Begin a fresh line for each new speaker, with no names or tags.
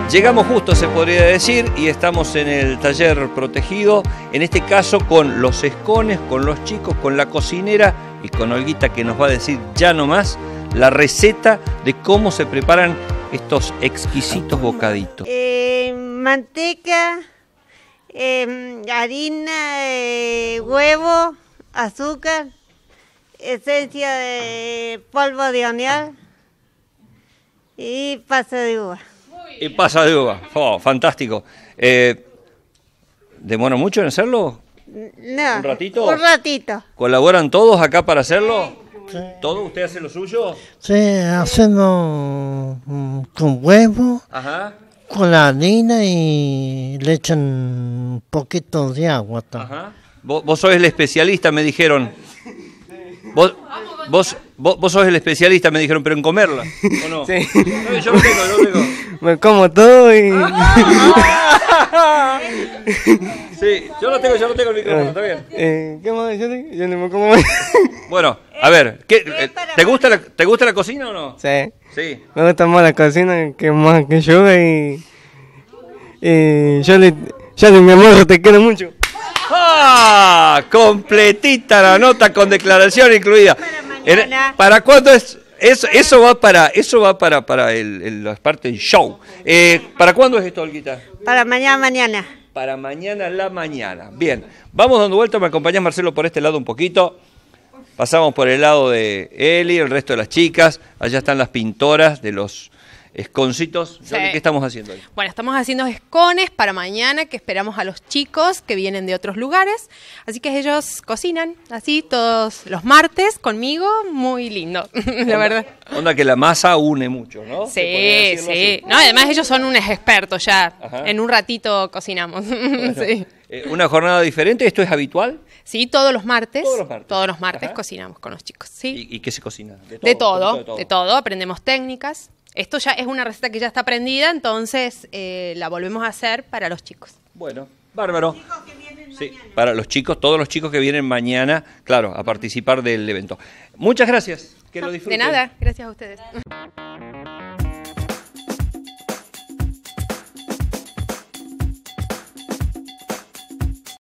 Llegamos justo, se podría decir, y estamos en el taller protegido, en este caso con los escones, con los chicos, con la cocinera y con Olguita, que nos va a decir ya nomás la receta de cómo se preparan estos exquisitos bocaditos.
Manteca, harina, huevo, azúcar, esencia de polvo de hornear y pasa de uva.
Y pasa de uva, oh, fantástico. ¿Demora mucho en hacerlo?
No,
¿Un ratito?
Un ratito.
¿Colaboran todos acá para hacerlo? Sí. ¿Todo? ¿Usted hace lo suyo?
Sí, hacemos con huevo,
ajá,
con la harina y le echan un poquito de agua.
Ajá. Vos sos el especialista, me dijeron. Vos sos el especialista, me dijeron, pero en comerla, ¿o no? Sí. No, yo lo tengo.
Me como todo y...
Sí, yo lo tengo el micrófono, está bien.
¿Qué más? Yo no me como...
Bueno, a ver, ¿te gusta la cocina o no?
Sí.
Sí.
Me gusta más la cocina que más que yo y yo mi amor, te quiero mucho.
¡Ah! Completita la nota con declaración incluida. ¿Para cuándo es? Eso va para la parte del show. ¿Para cuándo es esto, Olguita?
Para mañana.
Para mañana a la mañana. Bien, vamos dando vuelta, me acompañás, Marcelo, por este lado un poquito. Pasamos por el lado de Eli, el resto de las chicas. Allá están las pintoras de los esconcitos. Sí. ¿Qué estamos haciendo hoy?
Bueno, estamos haciendo escones para mañana, que esperamos a los chicos que vienen de otros lugares. Así que ellos cocinan así todos los martes conmigo. Muy lindo, la verdad.
Onda que la masa une mucho, ¿no?
Sí, sí. No, además ellos son unos expertos ya. Ajá. En un ratito cocinamos. Bueno,
sí. ¿Una jornada diferente? ¿Esto es habitual?
Sí, todos los martes. Todos los martes
Ajá.
Cocinamos con los chicos. ¿Sí?
¿Y qué se cocina?
De todo. Aprendemos técnicas. Esto ya es una receta que ya está aprendida, entonces la volvemos a hacer para los chicos.
Bueno, bárbaro. Sí, para los chicos, todos los chicos que vienen mañana, claro, a participar del evento. Muchas gracias, que lo disfruten.
De nada, gracias a ustedes.